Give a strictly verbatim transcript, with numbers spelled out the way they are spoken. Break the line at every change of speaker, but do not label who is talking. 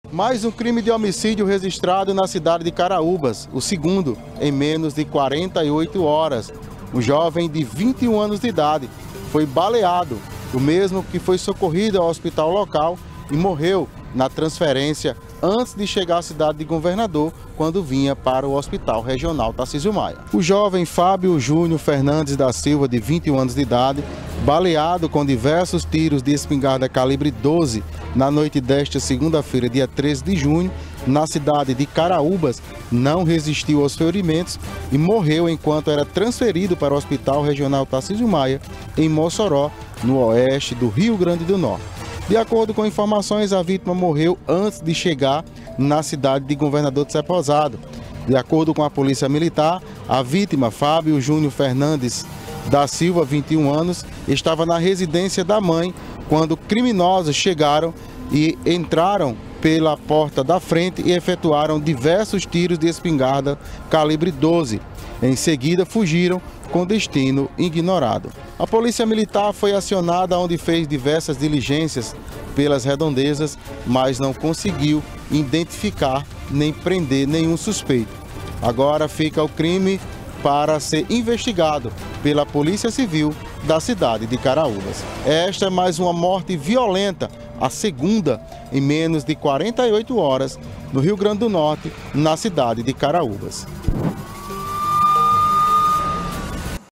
Mais um crime de homicídio registrado na cidade de Caraúbas, o segundo em menos de quarenta e oito horas. Um jovem de vinte e um anos de idade foi baleado, o mesmo que foi socorrido ao hospital local e morreu na transferência antes de chegar à cidade de Governador, quando vinha para o Hospital Regional Tarcísio Maia. O jovem Fábio Júnior Fernandes da Silva, de vinte e um anos de idade, baleado com diversos tiros de espingarda calibre doze na noite desta segunda-feira, dia treze de junho, na cidade de Caraúbas, não resistiu aos ferimentos e morreu enquanto era transferido para o Hospital Regional Tarcísio Maia, em Mossoró, no oeste do Rio Grande do Norte. De acordo com informações, a vítima morreu antes de chegar na cidade de Governador de Ceposado. De acordo com a Polícia Militar, a vítima, Fábio Júnior Fernandes da Silva, vinte e um anos, estava na residência da mãe quando criminosos chegaram e entraram pela porta da frente e efetuaram diversos tiros de espingarda calibre doze. Em seguida, fugiram com destino ignorado. A Polícia Militar foi acionada, onde fez diversas diligências pelas redondezas, mas não conseguiu identificar nem prender nenhum suspeito. Agora fica o crime para ser investigado pela Polícia Civil da cidade de Caraúbas. Esta é mais uma morte violenta, a segunda em menos de quarenta e oito horas, no Rio Grande do Norte, na cidade de Caraúbas.